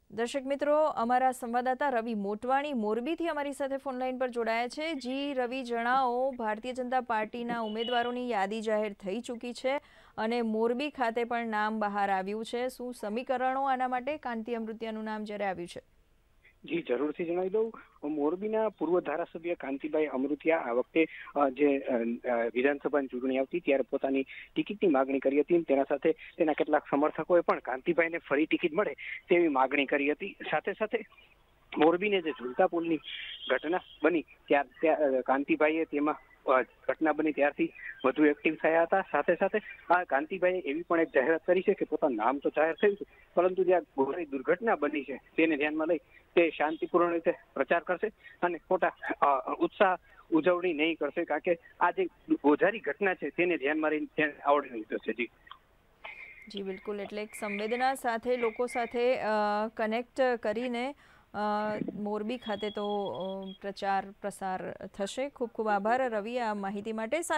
દર્શક મિત્રો, અમારા સંવાદદાતા રવિ મોટવાણી મોરબીથી અમારી સાથે ફોન લાઈન પર જોડાયા છે। જી રવિ, જણાવો, ભારતીય જનતા પાર્ટીના ઉમેદવારોની યાદી જાહેર થઈ ચૂકી છે અને મોરબી ખાતે પણ નામ બહાર આવ્યું છે। શું સમીકરણો આના માટે કાંતિ અમૃતિયાનું નામ જ્યારે આવ્યું છે? જી જરૂરથી જણાવી દઉં। મોરબીના પૂર્વ ધારાસભ્ય કાંતિભાઈ અમૃતિયા આ વખતે જે વિધાનસભાની ચૂંટણી આવતી ત્યારે પોતાની ટિકિટની માગણી કરી હતી। તેના સાથે તેના કેટલાક સમર્થકોએ પણ કાંતિભાઈને ફરી ટિકિટ મળે તેવી માગણી કરી હતી। સાથે સાથે મોરબીને જે ઝુલતા પુલની ઘટના બની ત્યાં કાંતિભાઈએ તેમાં ઘટના બની ત્યારથી વધુ એક્ટિવ થયા હતા। સાથે સાથે આ કાંતિભાઈએ એવી પણ એક જાહેરાત કરી છે કે પોતાનું નામ તો જાહેર થયું છે, પરંતુ જ્યાં ગોઝારી દુર્ઘટના બની છે તેને ધ્યાનમાં લઈ તે શાંતિપૂર્ણ રીતે પ્રચાર કરશે અને ખોટા ઉત્સાહ ઉજવણી નહીં કરશે, કારણ કે આ જે ગોઝારી ઘટના છે તેને ધ્યાનમાં લઈને આવડી નહીં થશે। જી જી બિલકુલ, એટલે એક સંવેદના સાથે લોકો સાથે કનેક્ટ કરીને મોરબી ખાતે તો પ્રચાર પ્રસાર થશે। ખૂબ ખૂબ આભાર રવિ આ માહિતી માટે।